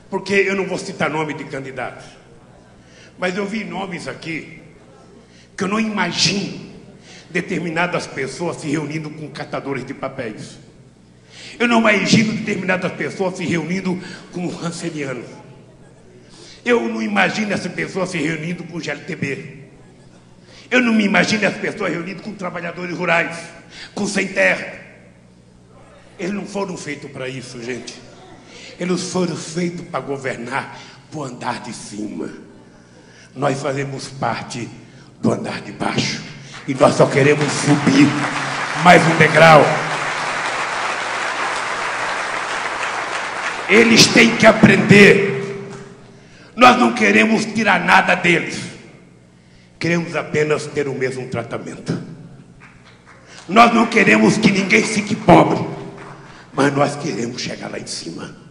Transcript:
porque eu não vou citar nome de candidatos, mas eu vi nomes aqui que eu não imagino determinadas pessoas se reunindo com catadores de papéis. Eu não imagino determinadas pessoas se reunindo com rancenianos. Eu não imagino essa pessoa se reunindo com GLTB. Eu não me imagino as pessoas reunidas com trabalhadores rurais, com sem terra. Eles não foram feitos para isso, gente. Eles foram feitos para governar para o andar de cima. Nós fazemos parte do andar de baixo. E nós só queremos subir mais um degrau. Eles têm que aprender. Nós não queremos tirar nada deles. Queremos apenas ter o mesmo tratamento. Nós não queremos que ninguém fique pobre, mas nós queremos chegar lá em cima.